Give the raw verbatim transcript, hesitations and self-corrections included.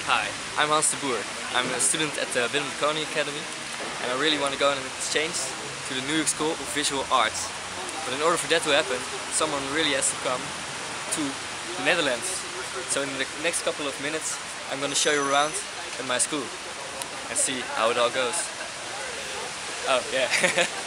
Hi, I'm Hans de Boer. I'm a student at the Willem de Koning Academy and I really want to go on an exchange to the New York School of Visual Arts. But in order for that to happen, someone really has to come to the Netherlands. So in the next couple of minutes I'm going to show you around at my school and see how it all goes. Oh yeah.